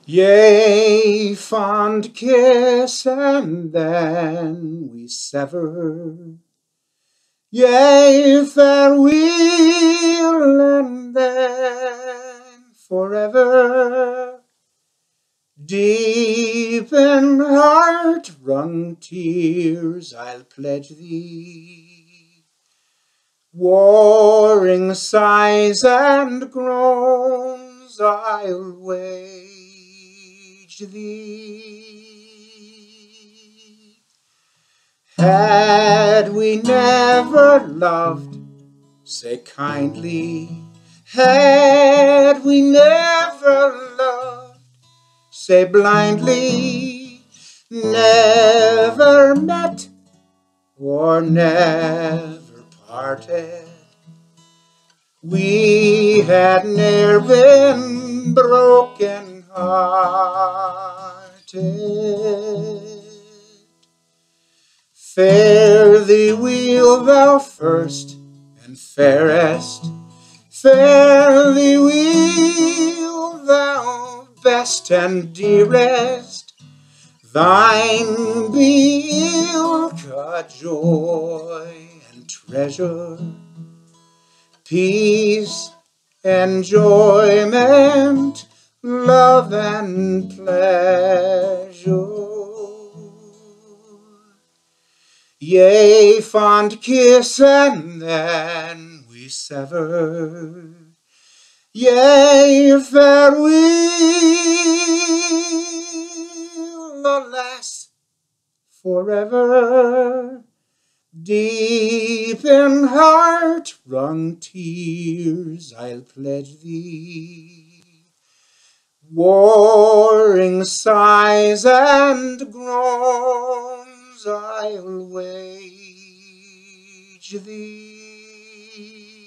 Yea, fond kiss, and then we sever. Yea, farewell, and then forever. Deep in heart-wrung tears I'll pledge thee, warring sighs and groans I'll wage thee. Had we never loved, say kindly, had we never loved, say blindly, never met or never parted, we had ne'er been broken hearted. Fare thee weel, thou first and fairest, fare thee weel, thou best and dearest, thine be ilka joy and treasure, peace, enjoyment, love and pleasure. Yea, fond kiss, and then we sever. Yea, farewell, alas, forever. Deep in heart-wrung tears I'll pledge thee, warring sighs and groans I'll wage thee.